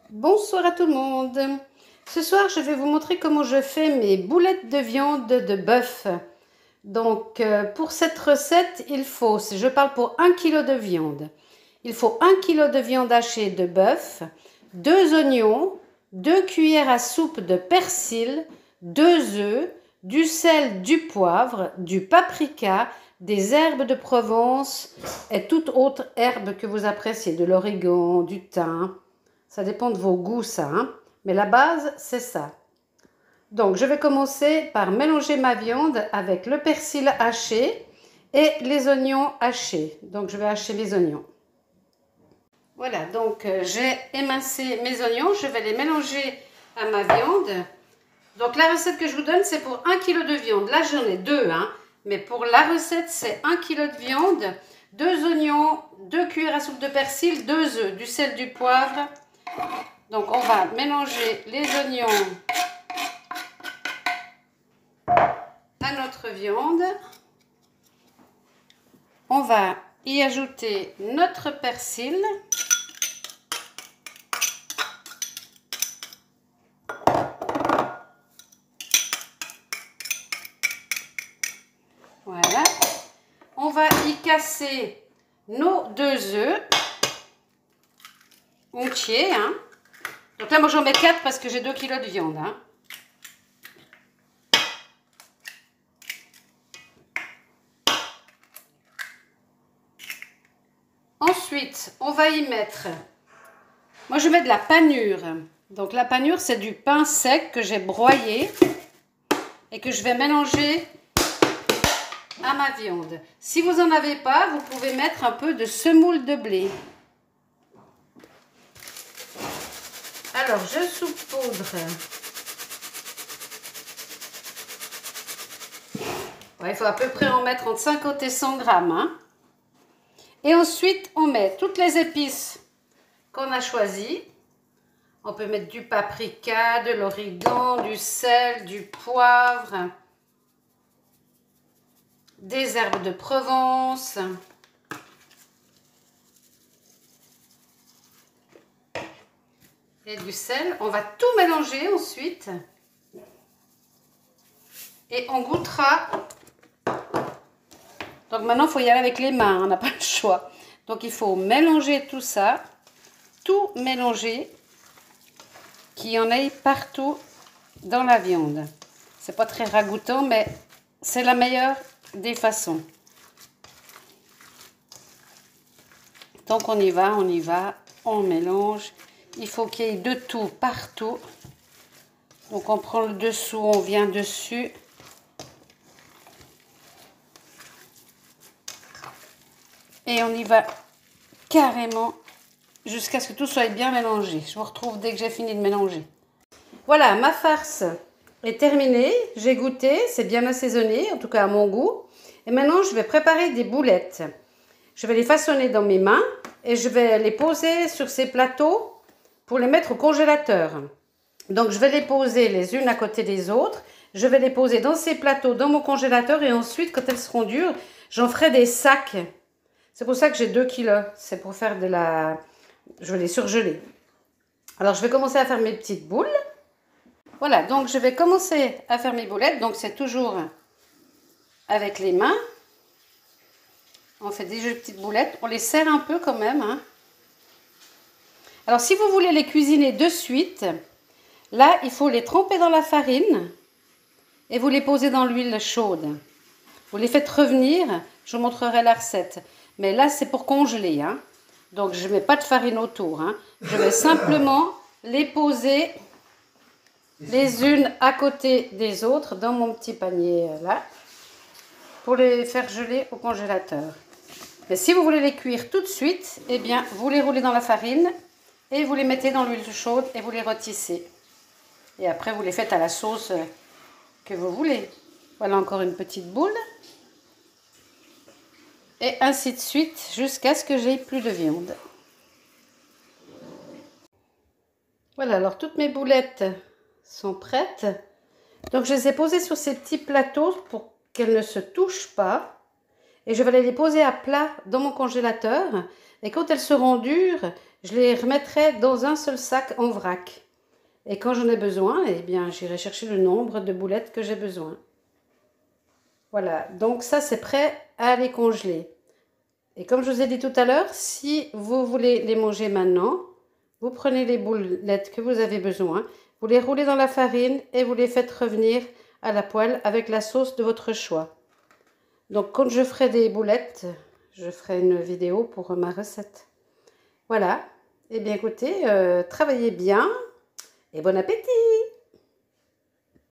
Bonsoir à tout le monde. Ce soir, je vais vous montrer comment je fais mes boulettes de viande de bœuf. Donc, pour cette recette, il faut, si je parle pour 1 kg de viande, il faut 1 kg de viande hachée de bœuf, 2 oignons, 2 cuillères à soupe de persil, 2 œufs, du sel, du poivre, du paprika, des herbes de Provence et toute autre herbe que vous appréciez, de l'origan, du thym. Ça dépend de vos goûts, ça, hein? Mais la base, c'est ça. Donc, je vais commencer par mélanger ma viande avec le persil haché et les oignons hachés. Donc, je vais hacher les oignons. Voilà, donc j'ai émincé mes oignons. Je vais les mélanger à ma viande. Donc, la recette que je vous donne, c'est pour 1 kg de viande. Là, j'en ai 2, hein? Mais pour la recette, c'est 1 kg de viande, 2 oignons, 2 cuillères à soupe de persil, 2 œufs, du sel, du poivre. Donc, on va mélanger les oignons à notre viande. On va y ajouter notre persil. Voilà. On va y casser nos 2 œufs entiers, hein. Donc là, moi, j'en mets 4 parce que j'ai 2 kg de viande, hein. Ensuite, on va y mettre, moi je mets de la panure. Donc la panure, c'est du pain sec que j'ai broyé et que je vais mélanger à ma viande. Si vous n'en avez pas, vous pouvez mettre un peu de semoule de blé. Alors, je saupoudre. Ouais, il faut à peu près en mettre entre 50 et 100 grammes, hein. Et ensuite, on met toutes les épices qu'on a choisies. On peut mettre du paprika, de l'origan, du sel, du poivre, des herbes de Provence. Et du sel. On va tout mélanger ensuite. Et on goûtera. Donc maintenant, il faut y aller avec les mains, on n'a pas le choix. Donc il faut mélanger tout ça, tout mélanger, qu'il y en ait partout dans la viande. C'est pas très ragoûtant, mais c'est la meilleure des façons. Donc on y va, on mélange. Il faut qu'il y ait de tout partout. Donc on prend le dessous, on vient dessus. Et on y va carrément jusqu'à ce que tout soit bien mélangé. Je vous retrouve dès que j'ai fini de mélanger. Voilà, ma farce est terminée. J'ai goûté, c'est bien assaisonné, en tout cas à mon goût. Et maintenant, je vais préparer des boulettes. Je vais les façonner dans mes mains et je vais les poser sur ces plateaux pour les mettre au congélateur. Donc, je vais les poser les unes à côté des autres. Je vais les poser dans ces plateaux, dans mon congélateur. Et ensuite, quand elles seront dures, j'en ferai des sacs. C'est pour ça que j'ai 2 kilos. C'est pour faire de la... Je vais les surgeler. Alors, je vais commencer à faire mes petites boules. Voilà, donc je vais commencer à faire mes boulettes. Donc, c'est toujours avec les mains. On fait des petites boulettes. On les serre un peu quand même, hein. Alors, si vous voulez les cuisiner de suite, là, il faut les tremper dans la farine et vous les posez dans l'huile chaude. Vous les faites revenir. Je vous montrerai la recette. Mais là, c'est pour congeler, hein. Donc, je ne mets pas de farine autour, hein. Je vais simplement les poser les unes à côté des autres dans mon petit panier, là, pour les faire geler au congélateur. Mais si vous voulez les cuire tout de suite, eh bien, vous les roulez dans la farine et vous les mettez dans l'huile chaude et vous les rôtissez. Et après, vous les faites à la sauce que vous voulez. Voilà encore une petite boule. Et ainsi de suite, jusqu'à ce que j'ai plus de viande. Voilà, alors toutes mes boulettes sont prêtes. Donc, je les ai posées sur ces petits plateaux pour qu'elles ne se touchent pas. Et je vais les poser à plat dans mon congélateur. Et quand elles seront dures, je les remettrai dans un seul sac en vrac. Et quand j'en ai besoin, eh bien, j'irai chercher le nombre de boulettes que j'ai besoin. Voilà, donc ça c'est prêt à les congeler. Et comme je vous ai dit tout à l'heure, si vous voulez les manger maintenant, vous prenez les boulettes que vous avez besoin, vous les roulez dans la farine et vous les faites revenir à la poêle avec la sauce de votre choix. Donc quand je ferai des boulettes, je ferai une vidéo pour ma recette. Voilà, et bien écoutez, travaillez bien et bon appétit!